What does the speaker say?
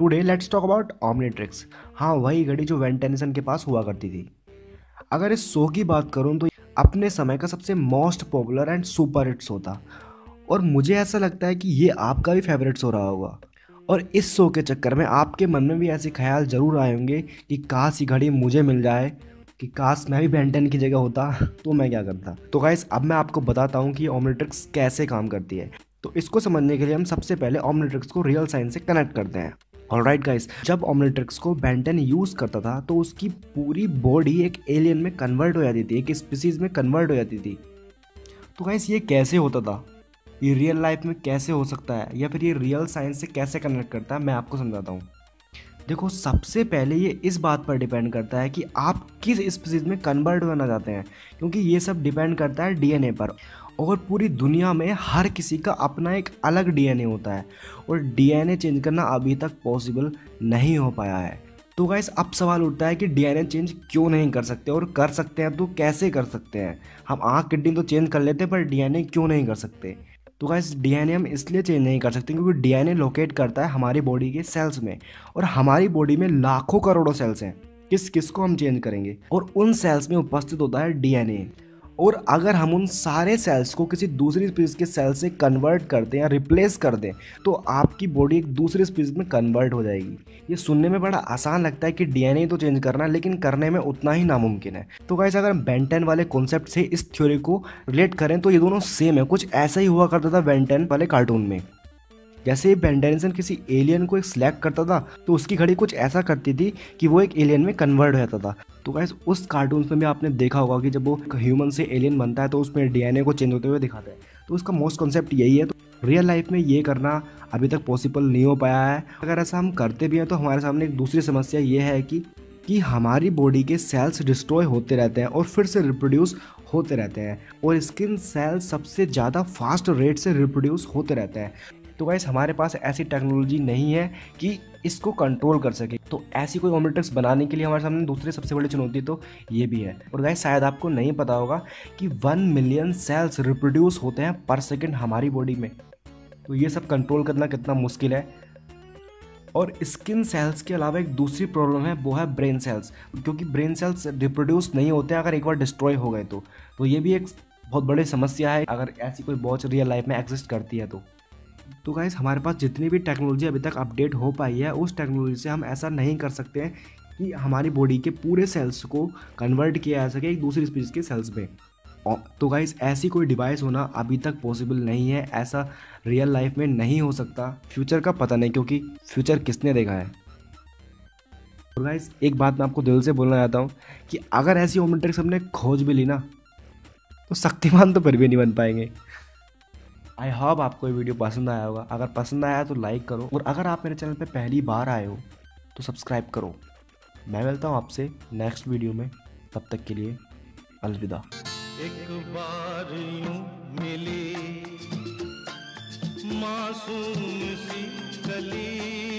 Today let's talk about Omnitrix. हाँ, वही घड़ी जो वेन टेनिसन के पास हुआ करती थी। अगर इस शो की बात करूँ तो अपने समय का सबसे most popular and super hit show था, और मुझे ऐसा लगता है कि ये आपका भी फेवरेट शो रहा होगा। और इस शो के चक्कर में आपके मन में भी ऐसे ख्याल जरूर आए होंगे कि काश ये घड़ी मुझे मिल जाए, कि काश मैं भी बेन 10 की जगह होता तो मैं क्या करता। तो गाइस, अब मैं आपको बताता हूँ कि ओमनिट्रिक्स कैसे काम करती है। तो इसको समझने के लिए हम सबसे पहले ओमनिट्रिक्स को रियल साइंस से कनेक्ट करते हैं। ऑलराइट गाइस, जब ओमनिट्रिक्स को बेन 10 यूज करता था तो उसकी पूरी बॉडी एक एलियन में कन्वर्ट हो जाती थी, एक स्पीसीज में कन्वर्ट हो जाती थी। तो गाइस, ये कैसे होता था, ये रियल लाइफ में कैसे हो सकता है, या फिर ये रियल साइंस से कैसे कनेक्ट करता है, मैं आपको समझाता हूँ। देखो, सबसे पहले ये इस बात पर डिपेंड करता है कि आप किस स्पीसीज में कन्वर्ट होना चाहते हैं, क्योंकि ये सब डिपेंड करता है डीएनए पर। और पूरी दुनिया में हर किसी का अपना एक अलग डीएनए होता है, और डीएनए चेंज करना अभी तक पॉसिबल नहीं हो पाया है। तो गाइस, अब सवाल उठता है कि डीएनए चेंज क्यों नहीं कर सकते, और कर सकते हैं तो कैसे कर सकते हैं। हम आँख किडनी तो चेंज कर लेते हैं, पर डीएनए क्यों नहीं कर सकते। तो गाइस, डीएनए हम इसलिए चेंज नहीं कर सकते क्योंकि डीएनए लोकेट करता है हमारी बॉडी के सेल्स में, और हमारी बॉडी में लाखों करोड़ों सेल्स हैं। किस किस को हम चेंज करेंगे, और उन सेल्स में उपस्थित होता है डीएनए। और अगर हम उन सारे सेल्स को किसी दूसरी स्पीसीज के सेल से कन्वर्ट कर दें या रिप्लेस कर दें तो आपकी बॉडी एक दूसरी स्पीसीज में कन्वर्ट हो जाएगी। ये सुनने में बड़ा आसान लगता है कि डीएनए तो चेंज करना, लेकिन करने में उतना ही नामुमकिन है। तो गाइस, अगर हम बेन 10 वाले कॉन्सेप्ट से इस थ्योरी को रिलेट करें तो ये दोनों सेम है। कुछ ऐसा ही हुआ करता था बेन 10 वाले कार्टून में। जैसे ही बेन टेनिसन किसी एलियन को एक सिलेक्ट करता था तो उसकी घड़ी कुछ ऐसा करती थी कि वो एक एलियन में कन्वर्ट हो जाता था। तो गाइस, उस कार्टून में भी आपने देखा होगा कि जब वो ह्यूमन से एलियन बनता है तो उसमें डीएनए को चेंज होते हुए दिखाता है। तो उसका मोस्ट कॉन्सेप्ट यही है। तो रियल लाइफ में ये करना अभी तक पॉसिबल नहीं हो पाया है। अगर ऐसा हम करते भी हैं तो हमारे सामने एक दूसरी समस्या ये है कि हमारी बॉडी के सेल्स डिस्ट्रॉय होते रहते हैं और फिर से रिप्रोड्यूस होते रहते हैं, और स्किन सेल्स सबसे ज़्यादा फास्ट रेट से रिप्रोड्यूस होते रहते हैं। तो गाइस, हमारे पास ऐसी टेक्नोलॉजी नहीं है कि इसको कंट्रोल कर सके। तो ऐसी कोई ओमनिट्रिक्स बनाने के लिए हमारे सामने दूसरी सबसे बड़ी चुनौती तो ये भी है। और गाइस, शायद आपको नहीं पता होगा कि 1 मिलियन सेल्स रिप्रोड्यूस होते हैं पर सेकंड हमारी बॉडी में। तो ये सब कंट्रोल करना कितना मुश्किल है। और स्किन सेल्स के अलावा एक दूसरी प्रॉब्लम है, वो है ब्रेन सेल्स, क्योंकि ब्रेन सेल्स रिप्रोड्यूस नहीं होते अगर एक बार डिस्ट्रॉय हो गए तो ये भी एक बहुत बड़ी समस्या है अगर ऐसी कोई वॉच रियल लाइफ में एग्जिस्ट करती है तो गाइस, हमारे पास जितनी भी टेक्नोलॉजी अभी तक अपडेट हो पाई है उस टेक्नोलॉजी से हम ऐसा नहीं कर सकते हैं कि हमारी बॉडी के पूरे सेल्स को कन्वर्ट किया जा सके एक दूसरी स्पीसीज के सेल्स में। तो गाइस, ऐसी कोई डिवाइस होना अभी तक पॉसिबल नहीं है। ऐसा रियल लाइफ में नहीं हो सकता। फ्यूचर का पता नहीं, क्योंकि फ्यूचर किसने देखा है। और गाइस, एक बात मैं आपको दिल से बोलना चाहता हूँ कि अगर ऐसी ओमनिट्रिक्स हमने खोज भी ली ना तो शक्तिमान तो फिर भी नहीं बन पाएंगे। आई होप आपको ये वीडियो पसंद आया होगा। अगर पसंद आया तो लाइक करो, और अगर आप मेरे चैनल पे पहली बार आए हो तो सब्सक्राइब करो। मैं मिलता हूँ आपसे नेक्स्ट वीडियो में, तब तक के लिए अलविदा। एक बार यूं मिली मासूम सी कली।